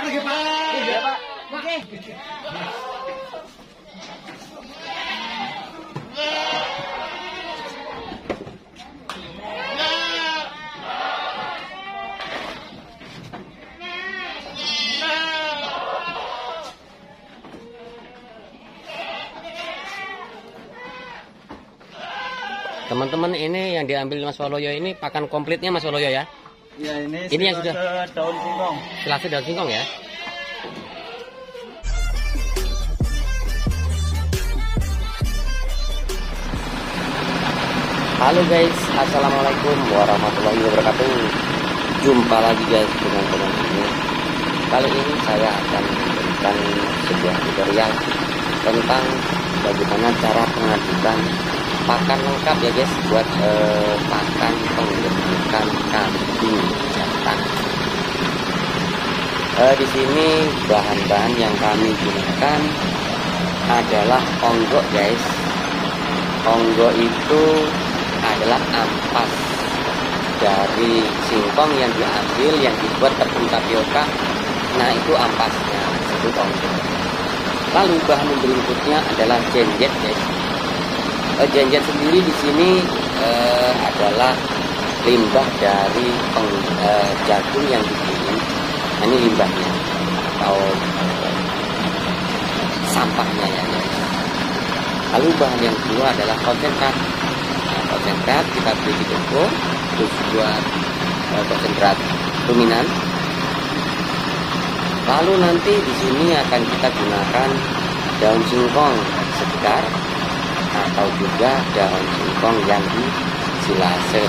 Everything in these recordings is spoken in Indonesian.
Iya, Pak. Oke. Teman-teman, ini yang diambil Mas Waloyo ini pakan komplitnya Mas Waloyo ya? Ya, ini yang sudah daun singkong. Selasi daun singkong ya? Halo guys, assalamualaikum warahmatullahi wabarakatuh. Jumpa lagi guys dengan teman ini. Kali ini saya akan memberikan sebuah tutorial tentang bagaimana cara pengadukan pakan lengkap ya guys, buat pakan penggemukan kambing jantan. Di sini bahan-bahan yang kami gunakan adalah onggok guys. Onggok itu adalah ampas dari singkong yang diambil, yang dibuat tepung tapioka. Nah, itu ampasnya, disebut onggok. Lalu bahan berikutnya adalah jenjet guys. Jenjet sendiri di sini adalah limbah dari jagung yang digiling. Nah, ini limbahnya atau sampahnya ya guys. Lalu bahan yang kedua adalah konsentrat. Nah, konsentrat kita beli di toko, terus buat konsentrat ruminan. Lalu nanti di sini akan kita gunakan daun singkong segar atau juga daun singkong yang disilase.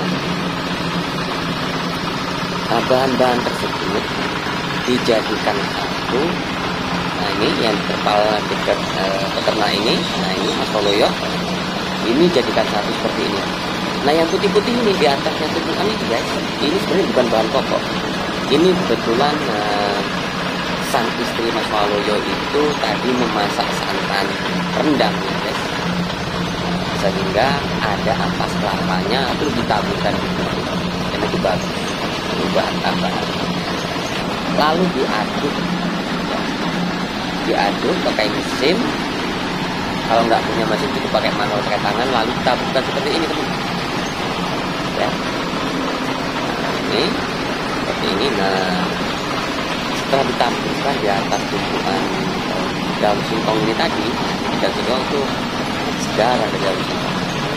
Nah, bahan-bahan tersebut dijadikan satu. Nah, ini yang terpal dekat peternak ini. Nah, ini Mas Waloyo. Ini jadikan satu seperti ini. Nah, yang putih-putih ini di atasnya tumpukan ini guys, ini sebenarnya bukan bahan pokok. Ini kebetulan sang istri Mas Waloyo itu tadi memasak santan rendang ya guys, sehingga ada ampas kelapanya itu ditaburkan gitu. Yang itu bagus, itu bahan tambahan. Lalu diaduk ya. Diaduk pakai mesin. Kalau nggak punya mesin itu pakai manual, pakai tangan. Lalu ditaburkan seperti ini teman ya. Nah, ini seperti ini. Nah, setelah ditaburkan di atas tumpukan daun singkong ini tadi, daun singkong itu segar, ada daun singkong.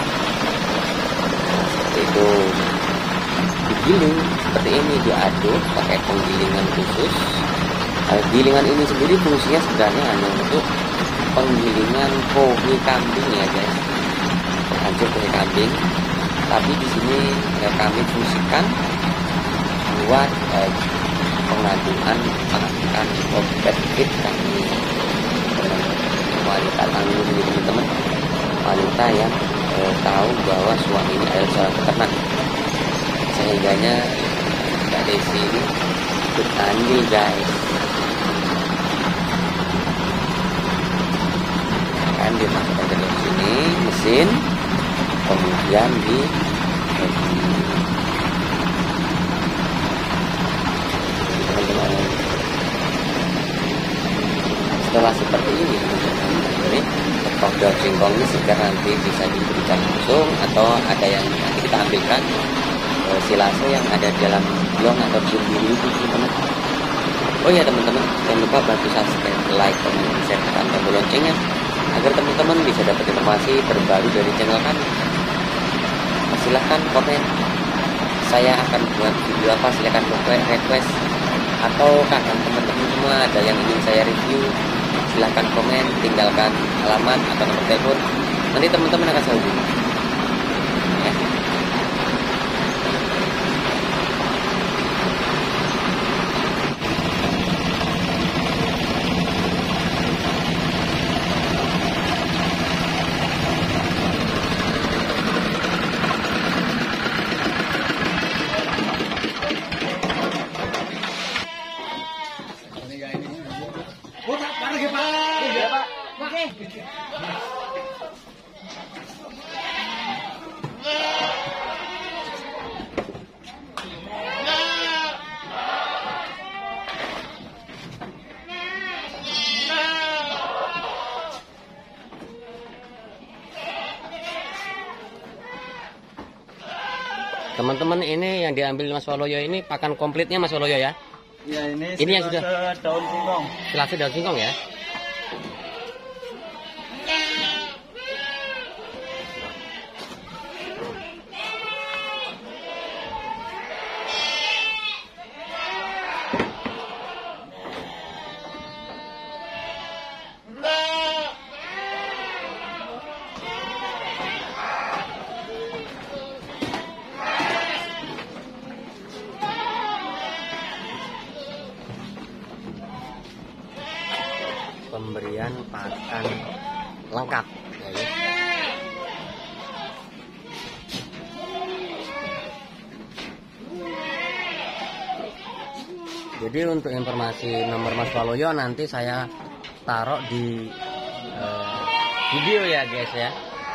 Nah, seperti itu digiling seperti ini, diaduk pakai penggilingan khusus. Gilingan ini sendiri fungsinya sebenarnya hanya untuk penggilingan kopi kambing ya guys, hancur kopi kambing. Tapi di sini kami fungsikan buat pengaduan pakan obat fit kami. Wanita tangguh ini teman-teman, wanita yang tahu bahwa suaminya adalah seorang peternak, sehingganya Mbak Desi ini ikut andil guys. Akan dimasukkan ke dalam sini mesin, kemudian di setelah seperti ini teman-teman, daun singkong ini segar nanti bisa diberikan langsung, atau ada yang nanti kita ambilkan silase yang ada dalam blong atau biru itu teman-teman. Oh ya teman-teman, jangan lupa bantu subscribe, like, komen, share, dan tombol loncengnya agar teman-teman bisa dapat informasi terbaru dari channel kami. Silahkan komen, saya akan buat video apa, silahkan request, atau kadang teman-teman semua ada yang ingin saya review, silahkan komen, tinggalkan alamat atau nomor telepon, nanti teman-teman akan saya hubungi ya. Iya, Pak. Oke. Teman-teman, ini yang diambil Mas Waloyo ini pakan komplitnya Mas Waloyo ya? Ya Ini yang sudah daun singkong. selasi daun singkong ya? Pemberian pakan lengkap ya, ya. Jadi untuk informasi nomor Mas Waloyo nanti saya taruh di video ya guys ya.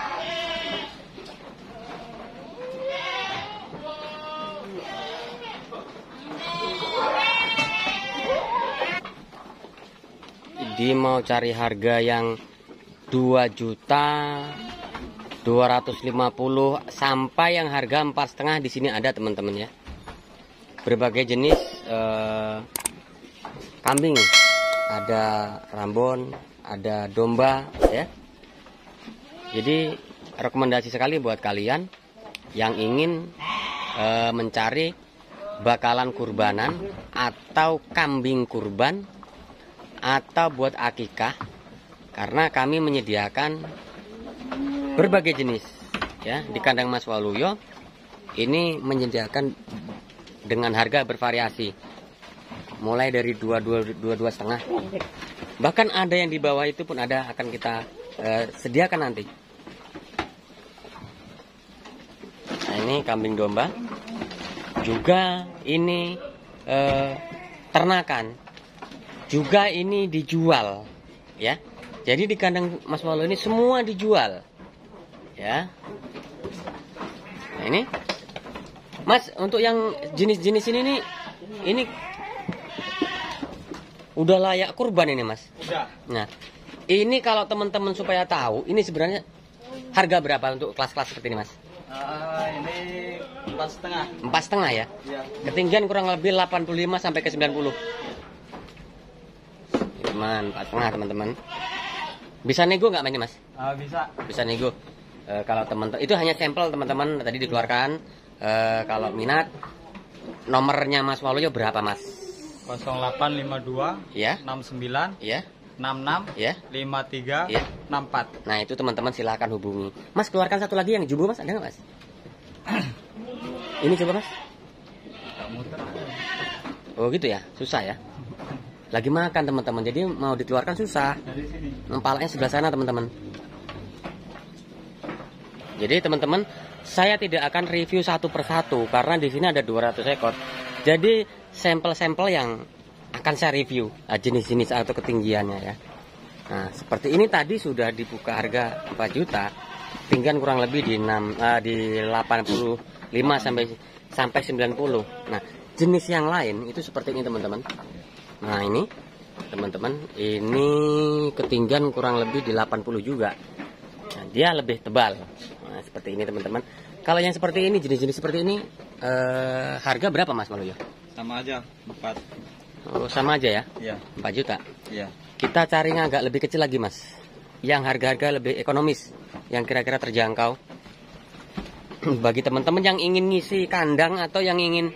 Dia mau cari harga yang 2.250.000 sampai yang harga 4,5 di sini ada teman-teman ya. Berbagai jenis kambing, ada Rambon, ada domba ya. Jadi rekomendasi sekali buat kalian yang ingin mencari bakalan kurbanan atau kambing kurban atau buat akikah, karena kami menyediakan berbagai jenis ya di kandang Mas Waloyo. Ini menyediakan dengan harga bervariasi mulai dari 2,5, bahkan ada yang di bawah itu pun ada, akan kita sediakan nanti. Nah, ini kambing domba juga, ini ternakan juga, ini dijual ya. Jadi di kandang Mas Waloyo ini semua dijual ya. Nah, ini Mas, untuk yang jenis-jenis ini nih, ini udah layak kurban ini Mas. Udah. Nah, ini kalau teman-teman supaya tahu, ini sebenarnya harga berapa untuk kelas-kelas seperti ini Mas? Ini 4,5. 4,5 ya? Ya. Ketinggian kurang lebih 85 sampai ke 90. Teman, 4,5 teman-teman. Bisa nego nggak ini Mas? Bisa. Bisa nego. Kalau teman-teman itu hanya sampel teman-teman tadi dikeluarkan. Kalau minat, nomornya Mas Waloyo berapa Mas? 0852 Ya, 69 ya, 66 ya, 53 ya. 64. Nah itu teman-teman silahkan hubungi. Mas, keluarkan satu lagi yang jumbo Mas, ada nggak Mas? Ini coba Mas. Oh gitu ya, susah ya. Lagi makan teman-teman, jadi mau dikeluarkan susah. Dari sini. Empalanya sebelah sana teman-teman. Jadi teman-teman, saya tidak akan review satu persatu karena di sini ada 200 ekor. Jadi sampel-sampel yang akan saya review jenis-jenis atau ketinggiannya ya. Nah seperti ini tadi sudah dibuka harga 4 juta, tinggian kurang lebih di 85 sampai 90. Nah jenis yang lain itu seperti ini teman-teman. Nah ini teman-teman, ini ketinggian kurang lebih di 80 juga. Nah, dia lebih tebal. Nah, seperti ini teman-teman. Kalau yang seperti ini, jenis-jenis seperti ini, harga berapa Mas Waloyo? Sama aja 4. Oh, sama aja ya? Iya. 4 juta. Iya. Kita cari yang agak lebih kecil lagi Mas, yang harga-harga lebih ekonomis, yang kira-kira terjangkau. Bagi teman-teman yang ingin ngisi kandang atau yang ingin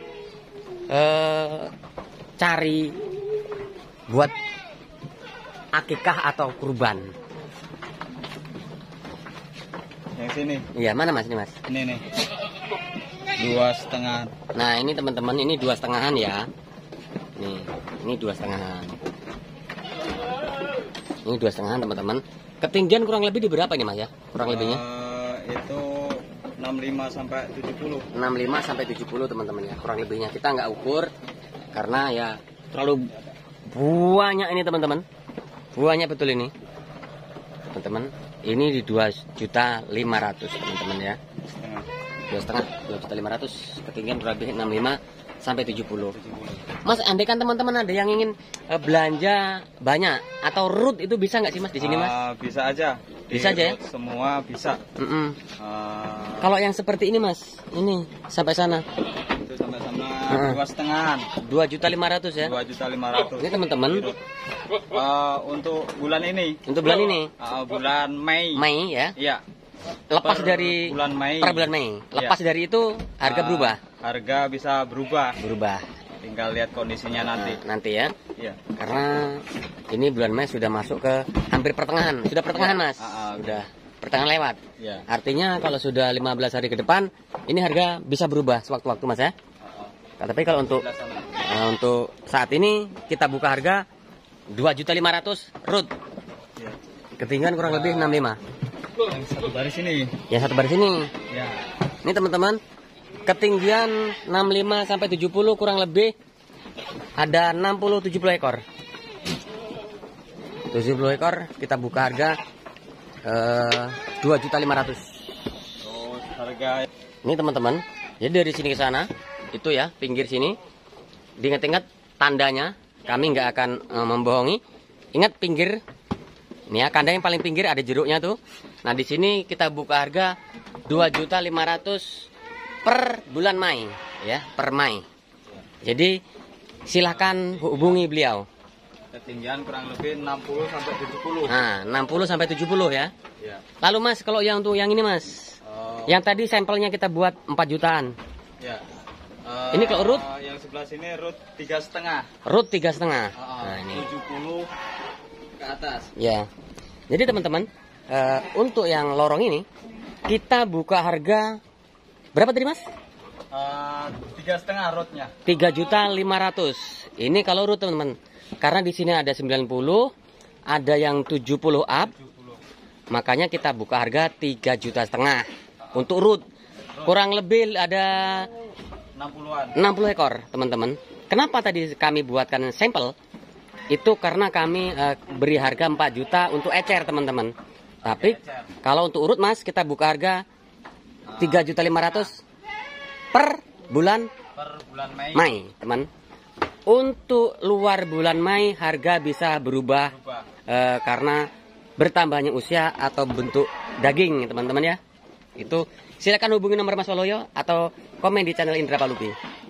cari buat akikah atau kurban. Yang sini. Iya, mana Mas ini Mas? Ini nih. 2,5. Nah, ini teman-teman, ini 2,5 ya. Nih, ini 2,5. Ini 2,5 teman-teman. Ketinggian kurang lebih di berapa ini Mas ya? Kurang lebihnya? Itu 65 sampai 70. 65 sampai 70 teman-teman ya. Kurang lebihnya kita nggak ukur karena ya terlalu banyak ini teman-teman. Banyak betul ini. Teman-teman, ini di 2.500.000 teman-teman ya. 2,5, 2.500.000, ketinggian kurang lebih 65 sampai 70. Mas, andai kan teman-teman ada yang ingin belanja banyak atau root itu bisa nggak sih Mas di sini Mas? Bisa aja. Bisa aja ya? Semua bisa. Kalau yang seperti ini Mas, ini sampai sana. Itu sampai sana 2,5. 2.500.000 ya? 2.500.000. Ini teman-teman. Untuk bulan ini. Untuk bulan ini? Bulan Mei. Mei ya? Iya. Lepas dari bulan Mei. Per bulan Mei. Lepas dari itu harga berubah. Harga bisa berubah. Tinggal lihat kondisinya nanti. Nanti ya. Iya. Karena ini bulan Mei sudah masuk ke hampir pertengahan. Sudah pertengahan Mas. Sudah pertengahan lewat. Ya. Artinya kalau sudah 15 hari ke depan, ini harga bisa berubah sewaktu-waktu Mas ya. Tapi kalau untuk saat ini kita buka harga 2.500.000 root. Ya. Ketinggian kurang lebih 65. Yang satu baris ini. Yang satu baris ini. Ya. Ini teman-teman, ketinggian 65 sampai 70 kurang lebih ada 60-70 ekor. 70 ekor kita buka harga 2.500.000. Harga ini teman-teman. Jadi dari sini ke sana itu ya, pinggir sini. Diingat-ingat tandanya, kami nggak akan membohongi. Ingat pinggir. Ini ya, kandang yang paling pinggir ada jeruknya tuh. Nah, di sini kita buka harga 2.500.000 per bulan Mei ya, per Mei. Jadi silahkan hubungi beliau. Ketinggian kurang lebih 60 sampai 70. Nah, 60 sampai 70 ya. Ya. Lalu Mas, kalau yang untuk yang ini Mas. Yang tadi sampelnya kita buat 4 jutaan. Ya. Ini kalau root? Yang sebelah sini root 3,5. Root 3,5. Nah, ini 70 ke atas. Ya. Jadi teman-teman, untuk yang lorong ini kita buka harga berapa tadi Mas? 3,5 rootnya. 3.500.000. Ini kalau root teman-teman. Karena di sini ada 90, ada yang 70 up. 70. Makanya kita buka harga 3,5 juta untuk root. Kurang lebih ada 60-an. 60 ekor, teman-teman. Kenapa tadi kami buatkan sampel? Itu karena kami beri harga 4 juta untuk ecer, teman-teman. Tapi kalau untuk urut Mas, kita buka harga 3.500.000 per bulan Mei, teman. Untuk luar bulan Mei harga bisa berubah karena bertambahnya usia atau bentuk daging, teman-teman ya. Itu silakan hubungi nomor Mas Waloyo atau komen di channel Indra Palupi.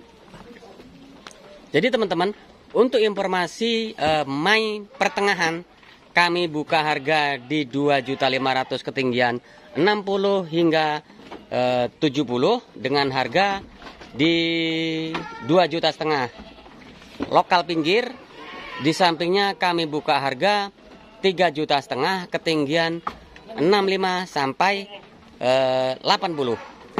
Jadi teman-teman, untuk informasi Mei pertengahan kami buka harga di 2.500.000 ketinggian 60 hingga 70 dengan harga di 2,5 juta. Lokal pinggir, di sampingnya kami buka harga 3,5 juta ketinggian 65 sampai 80.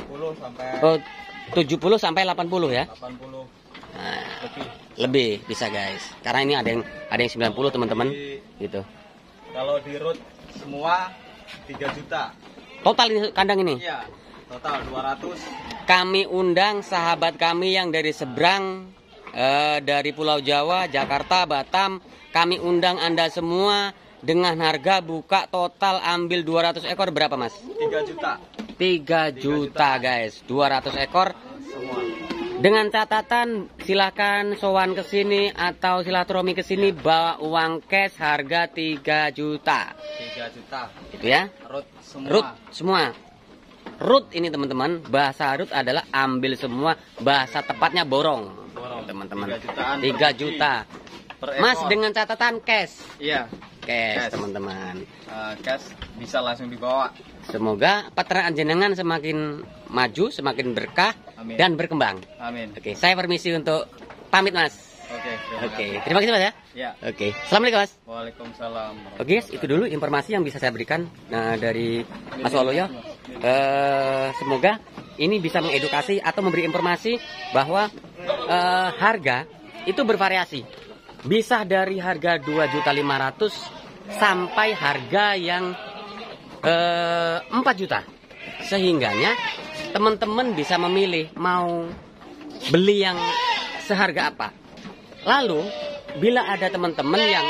70 sampai 80 ya. 80. Nah, lebih bisa guys. Karena ini ada yang 90 teman-teman gitu. Kalau di root semua 3 juta. Total ini kandang ini? Iya, total 200. Kami undang sahabat kami yang dari seberang, dari Pulau Jawa, Jakarta, Batam. Kami undang Anda semua dengan harga buka total ambil 200 ekor berapa Mas? 3 juta. 3 juta guys, 200 ekor. Semua. Dengan catatan silakan sowan ke sini atau silaturahmi ke sini bawa uang cash harga 3 juta. 3 juta. Itu ya. Root semua. Root semua. Root ini teman-teman, bahasa root adalah ambil semua, bahasa tepatnya borong. Teman-teman. 3 juta. Per Mas ekor. dengan catatan cash. Iya. Cash teman-teman. Cash bisa langsung dibawa. Semoga peternakan jenengan semakin maju, semakin berkah. Amin. Dan berkembang. Amin. Oke, saya permisi untuk pamit Mas. Oke. Terima kasih Mas ya. Ya. Oke, assalamualaikum Mas. Waalaikumsalam. Oke, guys, itu dulu informasi yang bisa saya berikan dari Mas Waloyo. Semoga ini bisa mengedukasi atau memberi informasi bahwa harga itu bervariasi. Bisa dari harga 2.500.000 sampai harga yang 4 juta. Sehingganya teman-teman bisa memilih mau beli yang seharga apa. Lalu bila ada teman-teman yang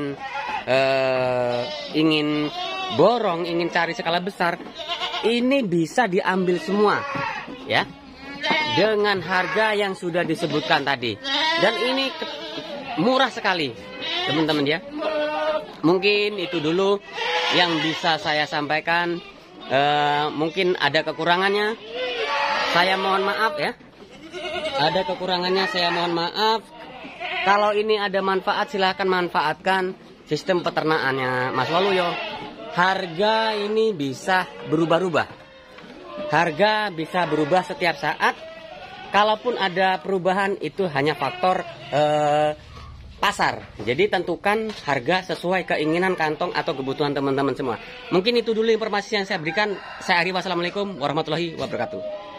ingin borong, ingin cari skala besar, ini bisa diambil semua ya. dengan harga yang sudah disebutkan tadi. Dan ini murah sekali, teman-teman ya. Mungkin itu dulu yang bisa saya sampaikan. Mungkin ada kekurangannya, saya mohon maaf ya. Ada kekurangannya, saya mohon maaf. Kalau ini ada manfaat, silahkan manfaatkan sistem peternakannya Mas Waluyo. Harga ini bisa berubah-ubah. Harga bisa berubah setiap saat. Kalaupun ada perubahan, itu hanya faktor pasar. Jadi tentukan harga sesuai keinginan kantong atau kebutuhan teman-teman semua. Mungkin itu dulu informasi yang saya berikan. Saya Ari, wassalamualaikum warahmatullahi wabarakatuh.